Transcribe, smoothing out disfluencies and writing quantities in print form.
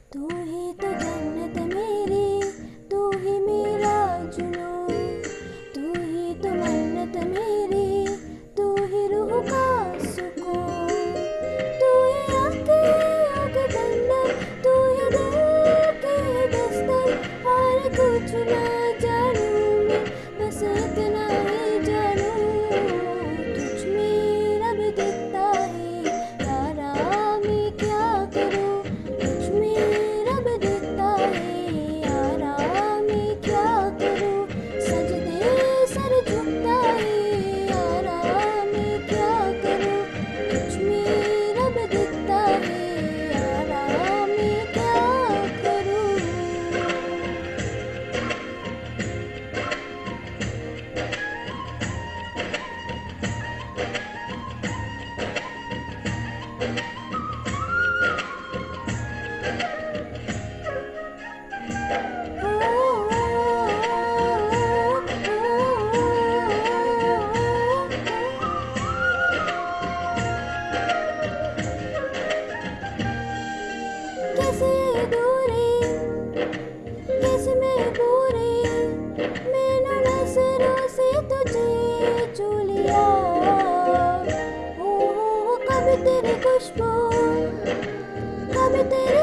तू ही तो जन्नत मेरी, तू ही मेरा जुनून, तू ही तो मन्नत मेरी, तू ही रूह का सुकून, तू ही आके आके ठंडक, तू ही दिल की दस्तक, और कुछ ना जानूं मैं, बस इतना ही जानूं, तुझ में रब दिखता है यारा, मैं क्या करूं, तुझ में रब दिखता है यारा, मैं क्या करूं, सजदे सर झुकता है यारा, मैं क्या करूं, तुझ में रब दिखता है यारा, मैं क्या करूं। कैसे दूरी, कैसे मैं पूरी, मैंने नजरों से तुझे छू लिया, कभी तेरी खुशबू, कभी तेरी